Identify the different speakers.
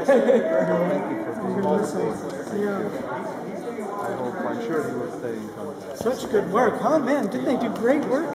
Speaker 1: Thank you for being all
Speaker 2: Yeah.
Speaker 1: I hope, I'm sure he will stay in contact.
Speaker 2: Such good work, huh, man? Didn't they do great work?